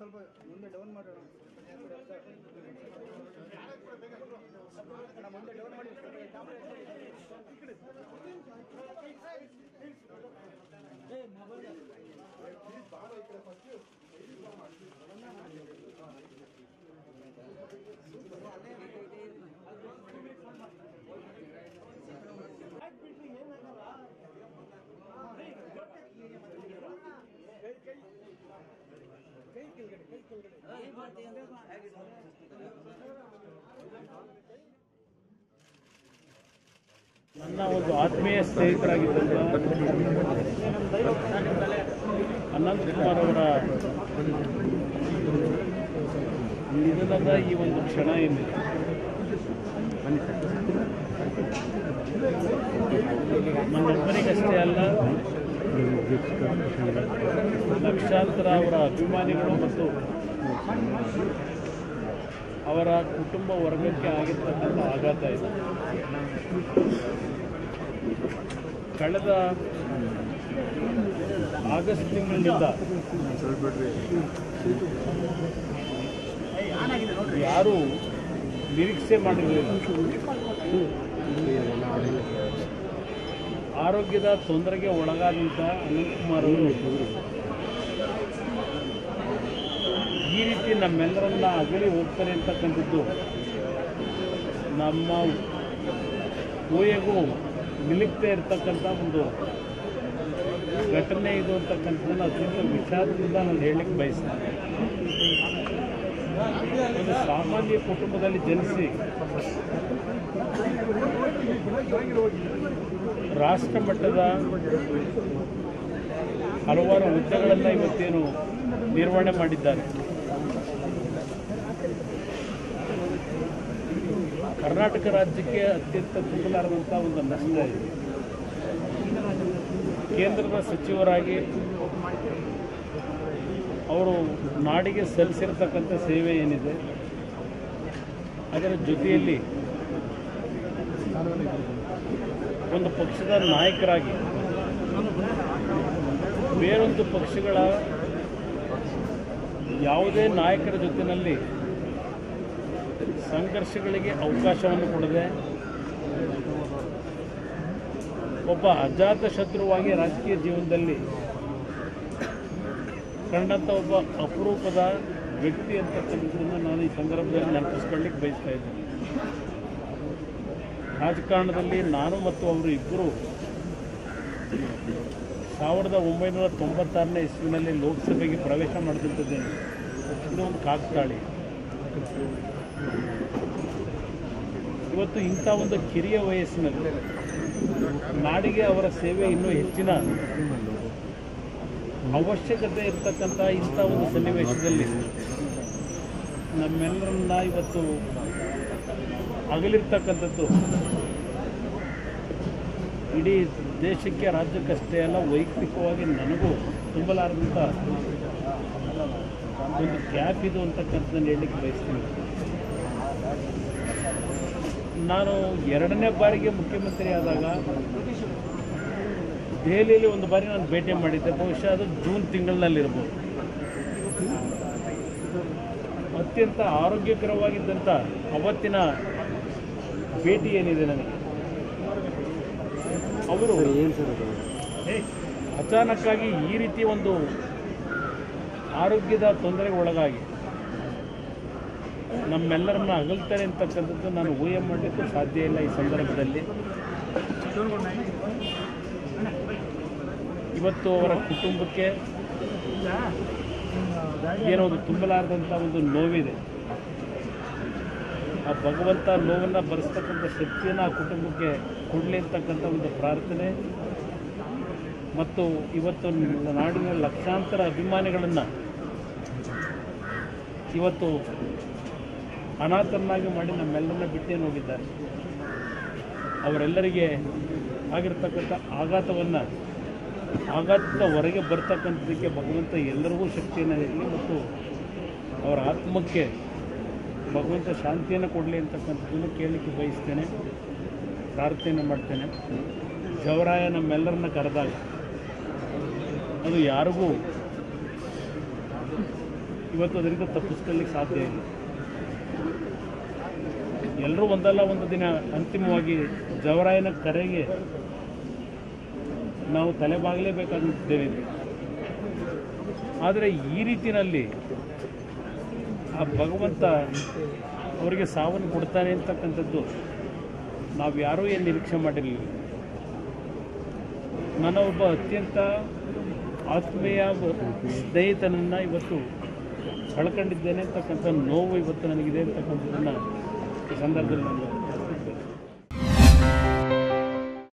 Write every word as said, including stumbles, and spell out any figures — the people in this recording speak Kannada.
ಸ್ವಲ್ಪ ಮುಂದೆ ಡೌನ್ ಮಾಡೋಣ ಮುಂದೆ ಡೌನ್ ಮಾಡಿ ನನ್ನ ಒಂದು ಆತ್ಮೀಯ ಸ್ನೇಹಿತರಾಗಿದ್ದಂಥ ಅನಂತಕುಮಾರ್ ಅವರ ನಿಧನದ ಈ ಒಂದು ಕ್ಷಣ ಏನಿದೆ ನನ್ನೊಬ್ಬರಿಗಷ್ಟೇ ಅಲ್ಲ, ಲಕ್ಷಾಂತರ ಅವರ ಅಭಿಮಾನಿಗಳು ಮತ್ತು ಅವರ ಕುಟುಂಬ ವರ್ಗಕ್ಕೆ ಆಗಿರ್ತಕ್ಕಂಥ ಆಘಾತ ಇದೆ. ಕಳೆದ ಆಗಸ್ಟ್ ತಿಂಗಳಿನಿಂದ ಯಾರೂ ನಿರೀಕ್ಷೆ ಮಾಡಿರಲಿಲ್ಲ. ಆರೋಗ್ಯದ ತೊಂದರೆಗೆ ಒಳಗಾದಂಥ ಅನಂತಕುಮಾರ್ ಅವರು ಈ ರೀತಿ ನಮ್ಮೆಲ್ಲರನ್ನ ಅಗಲಿ ಹೋಗ್ತಾರೆ ಅಂತಕ್ಕಂಥದ್ದು ನಮ್ಮ ಊಹೆಗೂ ನಿಲುಕ್ತಾ ಇರ್ತಕ್ಕಂಥ ಒಂದು ಘಟನೆ ಇದು ಅಂತಕ್ಕಂಥದ್ದನ್ನು ಅತ್ಯಂತ ವಿಷಾದದಿಂದ ನಾನು ಹೇಳಲಿಕ್ಕೆ ಬಯಸ್ತೇನೆ. ಒಂದು ಸಾಮಾನ್ಯ ಕುಟುಂಬದಲ್ಲಿ ಜನಿಸಿ ರಾಷ್ಟ್ರ ಮಟ್ಟದ ಹಲವಾರು ಹುದ್ದೆಗಳನ್ನು ಇವತ್ತೇನು ನಿರ್ವಹಣೆ ಮಾಡಿದ್ದಾರೆ. ಕರ್ನಾಟಕ ರಾಜ್ಯಕ್ಕೆ ಅತ್ಯಂತ ತುಂಬಲಾರದಂಥ ಒಂದು ನಷ್ಟ ಇದೆ. ಕೇಂದ್ರದ ಸಚಿವರಾಗಿ ಅವರು ನಾಡಿಗೆ ಸಲ್ಲಿಸಿರ್ತಕ್ಕಂಥ ಸೇವೆ ಏನಿದೆ ಅದರ ಜೊತೆಯಲ್ಲಿ ಒಂದು ಪಕ್ಷದ ನಾಯಕರಾಗಿ ಬೇರೊಂದು ಪಕ್ಷಗಳ ಯಾವುದೇ ನಾಯಕರ ಜೊತೆಯಲ್ಲಿ ಸಂಘರ್ಷಗಳಿಗೆ ಅವಕಾಶವನ್ನು ಕೊಡದೆ ಒಬ್ಬ ಅಜಾತ ಶತ್ರುವಾಗಿ ರಾಜಕೀಯ ಜೀವನದಲ್ಲಿ ಕಂಡಂಥ ಒಬ್ಬ ಅಪರೂಪದ ವ್ಯಕ್ತಿ ಅಂತಕ್ಕಂಥದ್ದನ್ನು ನಾನು ಈ ಸಂದರ್ಭದಲ್ಲಿ ನೆನಪಿಸ್ಕೊಳ್ಳಿಕ್ಕೆ ಬಯಸ್ತಾ ಇದ್ದೇನೆ. ರಾಜಕಾರಣದಲ್ಲಿ ನಾನು ಮತ್ತು ಅವರು ಇಬ್ಬರು ಸಾವಿರದ ಒಂಬೈನೂರ ತೊಂಬತ್ತಾರನೇ ಇಸ್ವಿನಲ್ಲಿ ಲೋಕಸಭೆಗೆ ಪ್ರವೇಶ ಮಾಡಿದಂಥದ್ದೇನೆ. ಇದು ಒಂದು ಕಾಕತಾಳಿ. ಇವತ್ತು ಇಂಥ ಒಂದು ಕಿರಿಯ ವಯಸ್ಸಿನಲ್ಲಿ ನಾಡಿಗೆ ಅವರ ಸೇವೆ ಇನ್ನೂ ಹೆಚ್ಚಿನ ಅವಶ್ಯಕತೆ ಇರತಕ್ಕಂಥ ಇಂಥ ಒಂದು ಸನ್ನಿವೇಶದಲ್ಲಿ ನಮ್ಮೆಲ್ಲರನ್ನ ಇವತ್ತು ಅಗಲಿರ್ತಕ್ಕಂಥದ್ದು ಇಡೀ ದೇಶಕ್ಕೆ, ರಾಜ್ಯಕ್ಕಷ್ಟೇ ಅಲ್ಲ, ವೈಯಕ್ತಿಕವಾಗಿ ನನಗೂ ತುಂಬಲಾರದಂಥ ಒಂದು ಗ್ಯಾಪ್ ಇದು ಅಂತಕ್ಕಂಥದ್ದನ್ನು ಹೇಳಲಿಕ್ಕೆ ಬಯಸ್ತೀನಿ. ನಾನು ಎರಡನೇ ಬಾರಿಗೆ ಮುಖ್ಯಮಂತ್ರಿ ಆದಾಗ ದೆಹಲಿಯಲ್ಲಿ ಒಂದು ಬಾರಿ ನಾನು ಭೇಟಿ ಮಾಡಿದ್ದೆ. ಬಹುಶಃ ಅದು ಜೂನ್ ತಿಂಗಳಿನಲ್ಲಿರ್ಬೋದು. ಅತ್ಯಂತ ಆರೋಗ್ಯಕರವಾಗಿದ್ದಂಥ ಅವತ್ತಿನ ಭೇಟಿ ಏನಿದೆ ನನಗೆ, ಅವರು ಅಚಾನಕ್ಕಾಗಿ ಈ ರೀತಿ ಒಂದು ಆರೋಗ್ಯದ ತೊಂದರೆಗೆ ಒಳಗಾಗಿ ನಮ್ಮೆಲ್ಲರನ್ನ ಅಗಲ್ತಾರೆ ಅಂತಕ್ಕಂಥದ್ದು ನಾನು ಊಹೆ ಮಾಡಲಿಕ್ಕೂ ಸಾಧ್ಯ ಇಲ್ಲ. ಈ ಸಂದರ್ಭದಲ್ಲಿ ಇವತ್ತು ಅವರ ಕುಟುಂಬಕ್ಕೆ ಏನೋ ಒಂದು ತುಂಬಲಾರದಂಥ ಒಂದು ನೋವಿದೆ. ಆ ಭಗವಂತ ನೋವನ್ನು ಭರಿಸ್ತಕ್ಕಂಥ ಶಕ್ತಿಯನ್ನು ಆ ಕುಟುಂಬಕ್ಕೆ ಕೊಡಲಿ ಅಂತಕ್ಕಂಥ ಒಂದು ಪ್ರಾರ್ಥನೆ ಮತ್ತು ಇವತ್ತು ನಾಡಿನ ಲಕ್ಷಾಂತರ ಅಭಿಮಾನಿಗಳನ್ನು ಇವತ್ತು ಅನಾಥರನ್ನಾಗಿ ಮಾಡಿ ನಮ್ಮೆಲ್ಲರನ್ನ ಬಿಟ್ಟೇನು ಹೋಗಿದ್ದಾರೆ. ಅವರೆಲ್ಲರಿಗೆ ಆಗಿರ್ತಕ್ಕಂಥ ಆಘಾತವನ್ನು ಆಘಾತದ ಹೊರಗೆ ಬರ್ತಕ್ಕಂಥದ್ದಕ್ಕೆ ಭಗವಂತ ಎಲ್ಲರಿಗೂ ಶಕ್ತಿಯನ್ನು ನೀಡಲಿ ಮತ್ತು ಅವರ ಆತ್ಮಕ್ಕೆ ಭಗವಂತ ಶಾಂತಿಯನ್ನು ಕೊಡಲಿ ಅಂತಕ್ಕಂಥದ್ದನ್ನು ಕೇಳಲಿಕ್ಕೆ ಬಯಸ್ತೇನೆ, ಪ್ರಾರ್ಥನೆ ಮಾಡ್ತೇನೆ. ಜವರಾಯ ನಮ್ಮೆಲ್ಲರನ್ನ ಕರೆದಾಗ ಅದು ಯಾರಿಗೂ ಇವತ್ತು ಅದರಿಂದ ತಪ್ಪಿಸ್ಕೊಳ್ಳಿಕ್ಕೆ ಸಾಧ್ಯ ಇಲ್ಲ. ಎಲ್ಲರೂ ಒಂದಲ್ಲ ಒಂದು ದಿನ ಅಂತಿಮವಾಗಿ ಜವರಾಯನ ಕರೆಗೆ ನಾವು ತಲೆಬಾಗಲೇಬೇಕಾಗಿದ್ದೇವೆ. ಆದರೆ ಈ ರೀತಿಯಲ್ಲಿ ಆ ಭಗವಂತ ಅವರಿಗೆ ಸಾವನ್ನು ಕೊಡ್ತಾನೆ ಅಂತಕ್ಕಂಥದ್ದು ನಾವು ಯಾರೂ ಏನು ನಿರೀಕ್ಷೆ ಮಾಡಿರಲಿಲ್ಲ. ನನ್ನ ಒಬ್ಬ ಅತ್ಯಂತ ಆತ್ಮೀಯ ಸ್ನೇಹಿತನನ್ನು ಇವತ್ತು ಕಳ್ಕೊಂಡಿದ್ದೇನೆ ಅಂತಕ್ಕಂಥ ನೋವು ಇವತ್ತು ನನಗಿದೆ ಅಂತಕ್ಕಂಥದ್ದನ್ನು ಈ ಸಂದರ್ಭದಲ್ಲಿ ನಾನು